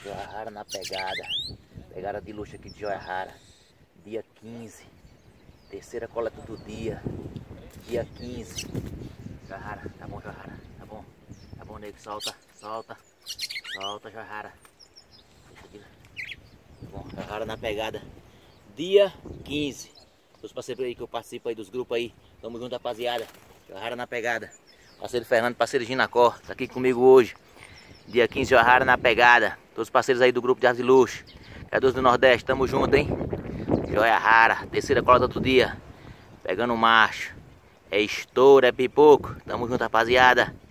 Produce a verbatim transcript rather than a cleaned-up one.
Joia Rara na pegada. Pegada de luxo aqui de Joia Rara. Dia quinze. Terceira coleta do dia. Dia quinze. Joia Rara. Tá bom, Joia Rara. Tá bom. Tá bom, nego. Solta. Solta. Solta, Joia Rara. Deixa aqui. Tá bom. Joia Rara na pegada. Dia quinze. Os parceiros aí que eu participo aí dos grupos aí. Tamo junto, rapaziada. Joia Rara na pegada. Parceiro Fernando, parceiro Ginacó. Tá aqui comigo hoje. Dia quinze, Joia Rara na pegada. Todos os parceiros aí do grupo de Arte de Luxo. Criadores do Nordeste, tamo junto, hein? Joia Rara, terceira coleta do dia. Pegando macho. É estouro, é pipoco. Tamo junto, rapaziada.